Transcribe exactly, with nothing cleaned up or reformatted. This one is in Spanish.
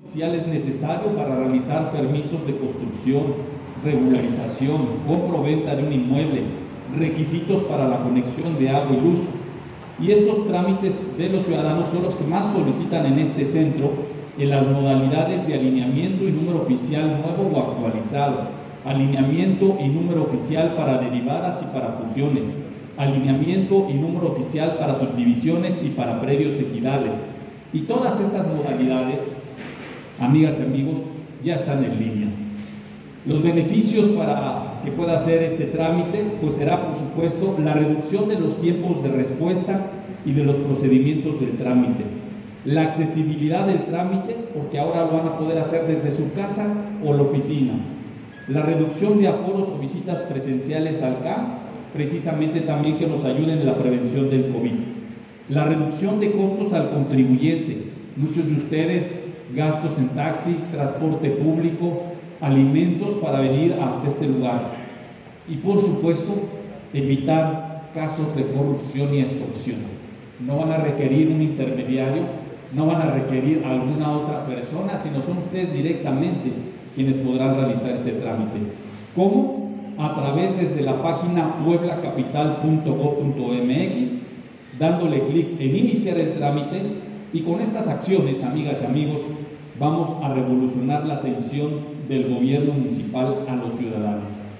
oficial es necesario para realizar permisos de construcción, regularización, compra-venta de un inmueble, requisitos para la conexión de agua y luz. Y estos trámites de los ciudadanos son los que más solicitan en este centro en las modalidades de alineamiento y número oficial nuevo o actualizado, alineamiento y número oficial para derivadas y para fusiones, alineamiento y número oficial para subdivisiones y para predios ejidales. Y todas estas modalidades, amigas y amigos, ya están en línea. Los beneficios para que pueda hacer este trámite, pues será por supuesto la reducción de los tiempos de respuesta y de los procedimientos del trámite, la accesibilidad del trámite, porque ahora lo van a poder hacer desde su casa o la oficina, la reducción de aforos o visitas presenciales al C A M, precisamente también que nos ayuden en la prevención del COVID, la reducción de costos al contribuyente, muchos de ustedes gastos en taxi, transporte público, alimentos para venir hasta este lugar, y por supuesto evitar casos de corrupción y extorsión. No van a requerir un intermediario, no van a requerir alguna otra persona, sino son ustedes directamente quienes podrán realizar este trámite. ¿Cómo? A través desde la página puebla capital punto gob punto mx, dándole clic en iniciar el trámite, y con estas acciones, amigas y amigos, vamos a revolucionar la atención del gobierno municipal a los ciudadanos.